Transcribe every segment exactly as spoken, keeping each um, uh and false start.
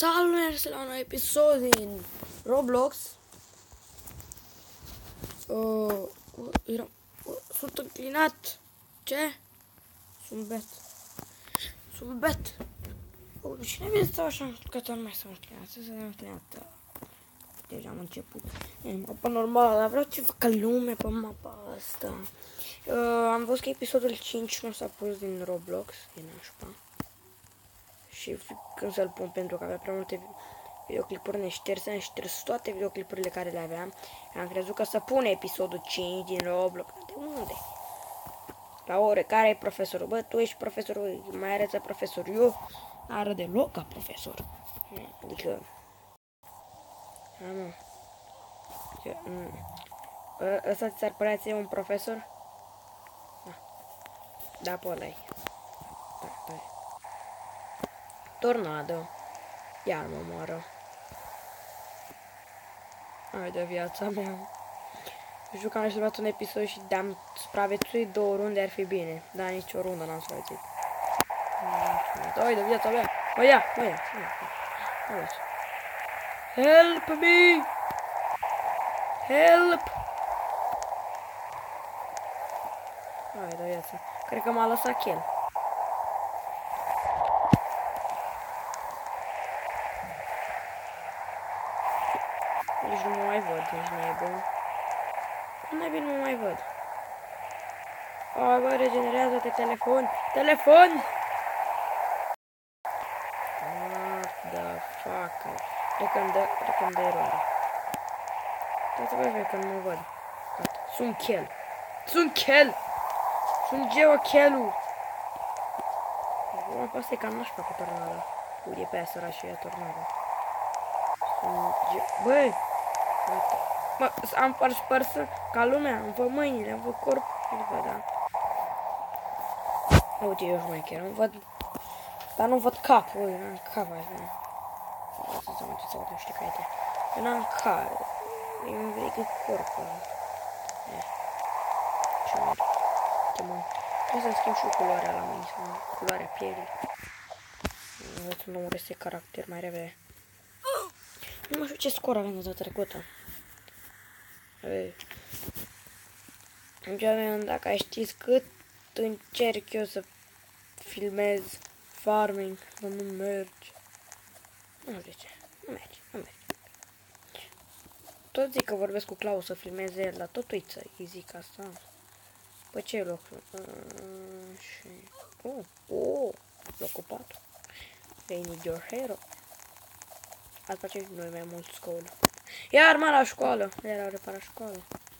Salve la un nou episod din Roblox. Uh, era, uh, sunt înclinat. Ce? Sunt bet. Sunt bet. Uh, cine vine să stau așa că tot nu mai sunt înclinat? Să se înclinat. Deja am început. E mapa normală, dar vreau să fac ca lume pe mapa asta. Uh, am văzut că episodul cinci nu s-a pus din Roblox, din nașpa. Și când să-l pun pentru că avea prea multe videoclipuri neșterse, am șters toate videoclipurile care le aveam. Am crezut că să pune episodul cinci din Roblox. De unde? La ore, care e profesorul? Bă, tu ești profesorul, mai arăță profesor. Eu arăt deloc ca profesor. Adică... Amă. Ăsta ți s-ar părea ție un profesor? Da. Da, pe ăla-i. Da, da. Tornado. Iar mă moară. Hai de viața mea. Știu că am jucat un episod și de-am supraviețuit două runde ar fi bine. Dar nici o rundă n-am supraviețuit. Hai de viața mea. Mă ia, mă ia. Mă ia. Help me! Help! Hai de viața. Cred că m-a lăsat chel. Nici nu mă mai văd, nici nu e bun. Cum n-ai bine nu mă mai văd? O, bă, regenerează-te telefon! Telefon! What the fuck? Cred că îmi dă eroare. Toată bă, că nu mă văd. Sunt chel. Sunt chel! Sunt geochelul! Bă, asta e cam nașpa cu tornada. Uite pe aia sărașă ea tornada. Sunt ge... Băi! Mă, am par spărs ca lumea, îmi văd mâinile, îmi văd corpul, nu văd, da. Uite, eu mai chiar, îmi văd, dar nu văd capul, uite, n-am cap așa. Să mă ce să văd, știi că e. Eu n-am cap, eu îmi vede corpul. Ce mai ce mă, trebuie să schimb și culoarea la mâini, culoarea pielii. Învăț un nou reste caracter mai repede. Nu mai știu ce scor avem de data trecută. În dacă știți cât încerc eu să filmez farming, nu merge. Nu știu de ce. Nu merge, nu merge. Tot zic că vorbesc cu Claus să filmeze el, dar tot uit să-i zic asta. Pe ce loc? Uh, și... Oh, oh, locul patru. They need your hero. Ați face noi mai mult școală. Iar mă la școală. Iar au reparat școală.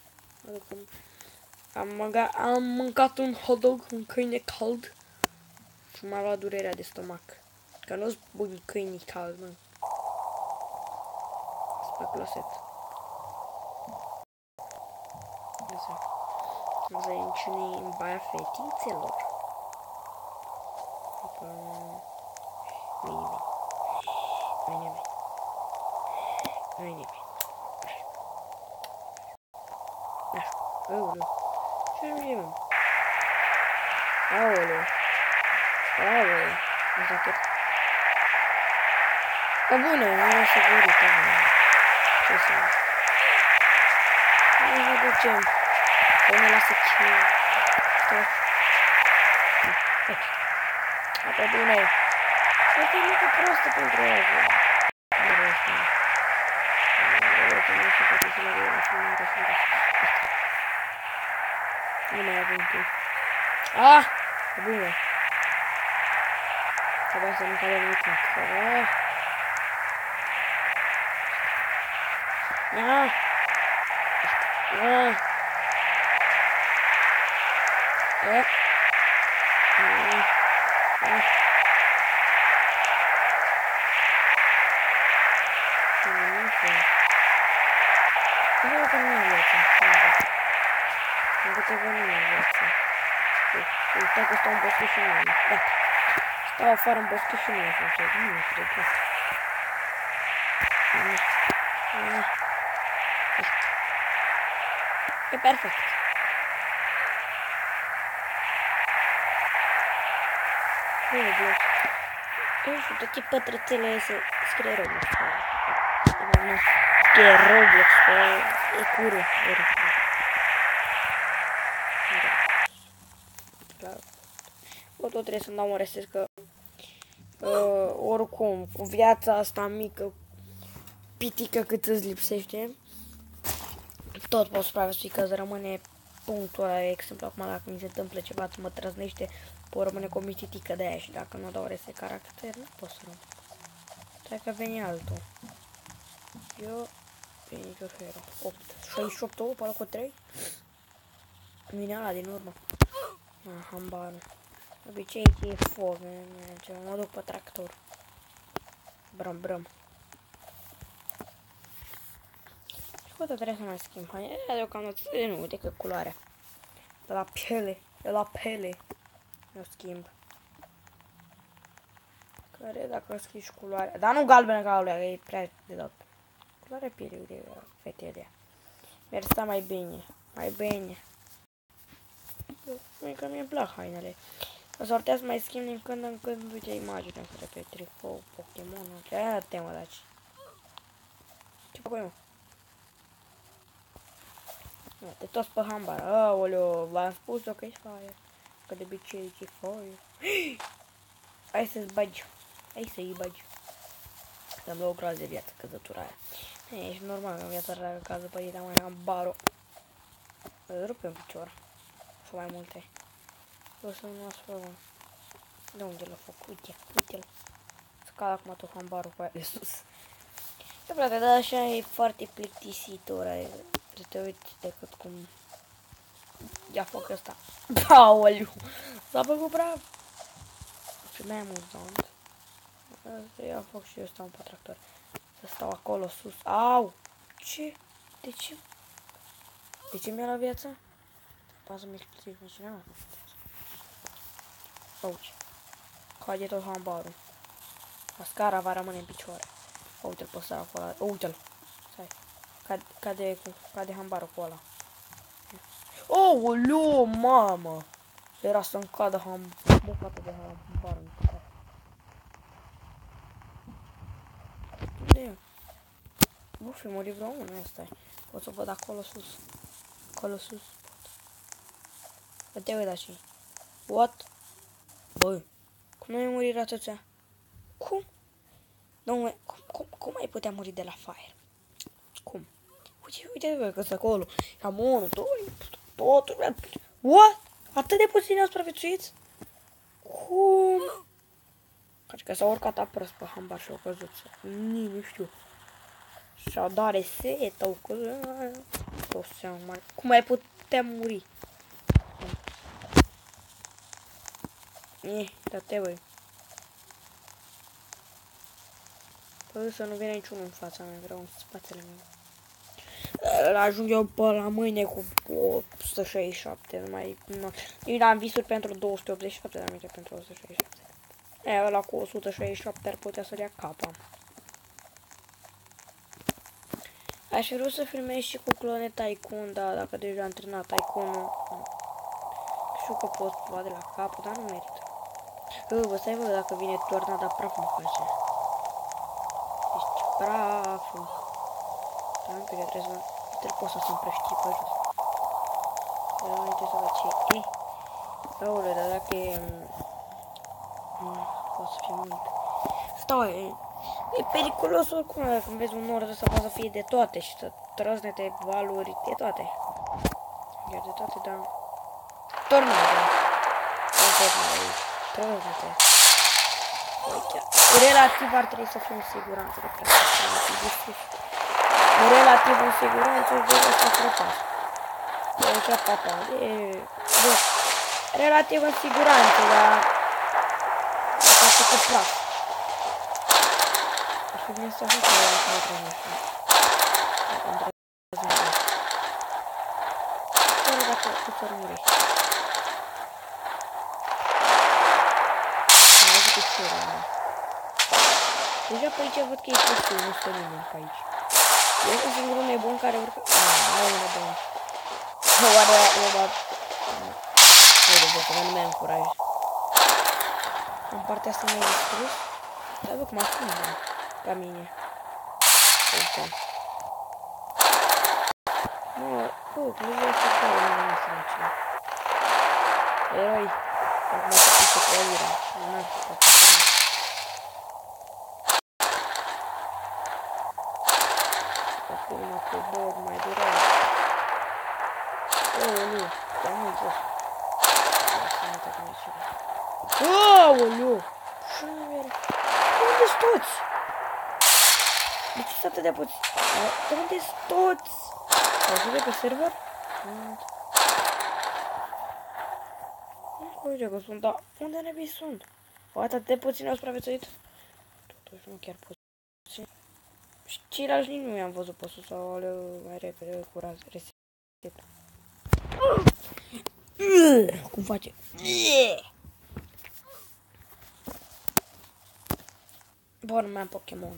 Am, mânca, am mâncat un hot dog, un câine cald. Și m-a luat durerea de stomac. Că nu-s bun câinii cald, mă. Spacloset. Zăinciunii în baia fetițelor. Mine, mine. Mine, mine. Aoleu. Ce am eu? Aoleu. Aoleu. Asta chiar. Ca bună, nu o să văd. Ce să fac? Nu vă ducem. Că mă lasă ce... Stai. Apa bună. Asta e mică prostă pentru ea. Nu vreau să... Nu mai avem timp. Ah! E bună. Trebuia să nu cadă nimic. Ah! Ah! Ah! Ah! Ah! Nu că nu am viață. Încă ceva nu am viață. Uite că stau în bosque și nu am. Gata. Stau afară în bosque și nu am viață. Nu mi-e cred. Gata. E perfect. Nu e bloc. Nu știu, toate pătrățele se scrie Roblox. Nu, scrie Roblox, pe e cură. O, tot trebuie să-mi dau mă restez că uh, oricum, cu viața asta mică, pitică cât îți lipsește, tot poți supraviețui, că îți rămâne punctul ăla, de exemplu, acum dacă mi se întâmplă ceva, mă trăznește, pot rămâne cu o mititică de aia și dacă nu dau reste caracter, nu pot să rămân. Stai că veni altul. Eu, veni că hero. opt, șaizeci și opt, o, pe locul trei. Vine ăla din urmă. Ah, hambarul. De obicei e foc, mă duc pe tractor. Brăm, brăm. Și cu tot trebuie să mai schimb haine. Deocamdată nu, decât culoarea. De la piele, de la pele. Eu schimb. Care dacă schimbi și culoarea. Dar nu galbenă ca alea, că e prea de dat. Culoarea pielii de fetele de ea. Mi-ar sta mai bine. Mai bine. Mie că mi-e plac hainele. O să ortea să mai schimb din când în când, uite, imaginea care pe tricou, Pokémon, ce aia temă, daci. Ce fac eu? Te toți pe hambar. Aoleo, v-am spus eu că e foaie. Că de obicei e foaie. Hai să-ți bagi. Hai să-i bagi. Să-mi dau o groază de viață căzătura aia. Ești normal că în viața dacă cază pe ei, dar mai am baro. Îl rup în picior. Sau mai multe. O să nu asfă. De unde l-a făcut? Uite, uite-l. Scala acum tot hambarul cu aia de sus. Eu frate, dar așa e foarte plictisitor. Să te uiți decât cum ia foc ăsta. Aoleu! S-a făcut praf. Și mai amuzant. Să ia foc și eu stau pe tractor. Să stau acolo sus. Au! Ce? De ce? De ce mi-a luat viața? Poate să-mi explici cineva. Auci. Cade tot hambarul. Mascara va rămâne în picioare. Uite-l pe săracul ăla. Uite-l. Stai. Cade, cade, cade hambarul cu ăla. Aoleu, mamă! Era să-mi cadă ham... bucată de hambar în picioare. Unde e? Nu fi murit vreo unul, ăsta e. Pot să văd acolo sus. Acolo sus. Te uita și. What? Bă, cum ai murit atâția? Cum? Dom'le, cum, cum, cum ai putea muri de la fire? Cum? Uite, uite, bă, că-s acolo. Am unul, doi, totul. What? Atât de puțin au supraviețuit? Cum? Cred că s-au urcat apărăs pe hambar și au căzut. Nici nu știu. Și-au dat reset, au căzut. Cum ai putea muri? Eh, da-te, băi. Păi să nu vină niciunul în fața mea, vreau în spatele meu. Ajung eu pe la mâine cu o sută șaizeci și șapte, nu mai... Eu am visuri pentru două sute optzeci și șapte, dar aminte pentru o sută șaizeci și șapte. E, ăla cu o sută șaizeci și șapte ar putea să dea capa. Aș fi vrut să filmez și cu clone Tycoon, dar dacă deja am antrenat Tycoon-ul... Știu că pot lua de la cap, dar nu merită. Bă, bă, stai bă, dacă vine tornada, praf mă face. Deci praful. Dar nu, că trebuie să... Trebuie pot să-mi împrăștii pe jos. Dar nu trebuie să văd ce e. Aoleu, dar dacă e... Poate să fie mult. Stau, e... E periculos oricum, dacă îmi vezi un nord ăsta, poate să fie de toate și să trăznete valuri, de toate. Iar de toate, dar... Tornada. Trăznete. Relativ ar trebui să fie în siguranță de practic. Relativ în siguranță de asta frăpas. E ce papa. E... Bă. Relativ în siguranță, dar... Asta se cu praf. Și vine să facă la să mă trăznește. Fără dacă îți ori murești. Am văzut cu ce era. Deja pe aici văd că e pustiu, nu stă nimeni pe aici. Eu sunt singurul nebun care urcă... Nu, nu e nebun. Oare o bat... Haide, bă, că nu mai am curaj. În partea asta mai distrus. Stai bă cum ascunde ca mine. Uite. Mă, bă, cum e să dau în mine să merge. Eroi. Acum să pică pe aira. Nu n-ar fi foarte tare. Acum cu bog mai durat. Aoleu, dar nu-i jos. Aoleu! Ce numere? Unde-s toți? De ce s-a atât de puțin? Unde-s toți? Au ajuns pe server? Nu știu că sunt, dar unde nebii sunt? O atât de puțin au supraviețuit? Totuși nu chiar puțin. Și ceilalți nici nu i-am văzut pe sus sau aleu mai repede cu reset. Cum face? Bun, mai am Pokémon.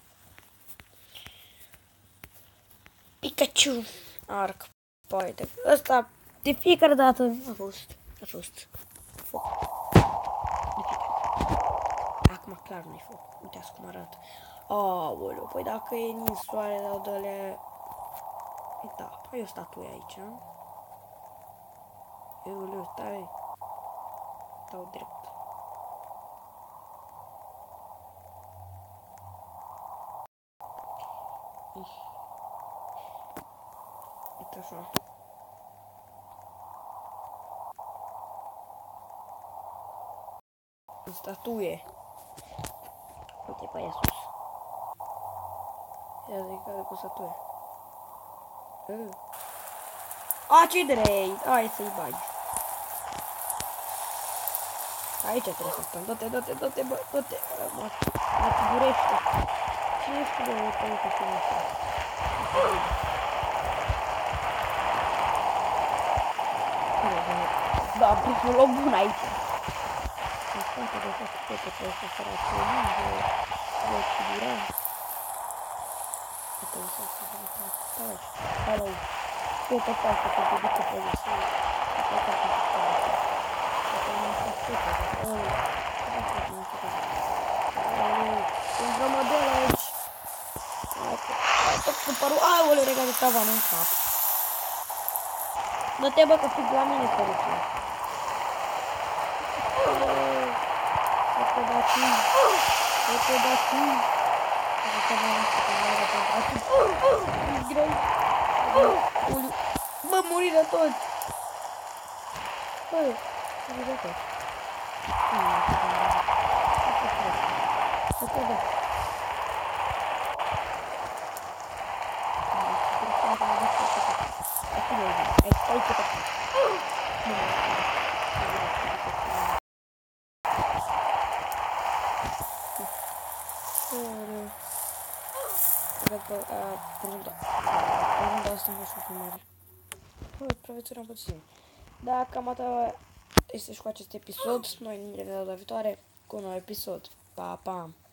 Pikachu. Arc. Poate. Ăsta de fiecare dată a fost. A fost. Foc. De fiecare. Acum clar nu-i foc. Uitați cum arată. Aoleu, păi dacă e ninsoare, dau de-alea... Da, păi o statuie aici. Aoleu, stai. Dau drept. Uite așa. În statuie. Uite pe aia sus. Ia de care cu statuie. Uh. A, ce drept! Hai să-i bagi. Aici trebuie să stăm. Dă-te, dă-te, dă-te, bă, dă-te. Mă figurește. Cine știu de o tăie că știu așa? Da, am prins un loc bun aici. În spate de fapt toate pe ăsta săracă. Nu de figura. Uite, uite, uite, uite. Stai aici. Stai aici. Uite, stai să te dedică pe aici. Uite, uite, uite, uite. Uite, nu știu ce te fac. Un grămădel aici. Tot cu părul. Aoleu, regat de tavanul în cap. Dă-te bă că fig la mine să duce. Să-te da tu. Să-te da tu. Să-te da tu. E greu. Bă, muri de tot. Bă, muri de tot. Să-te da. Ai ce fac? Dacă runda runda asta nu știu cum mare. Bă, prevețurea puțin. Da, cam atât este și cu acest episod. Noi ne vedem data viitoare cu un nou episod. Pa, pa!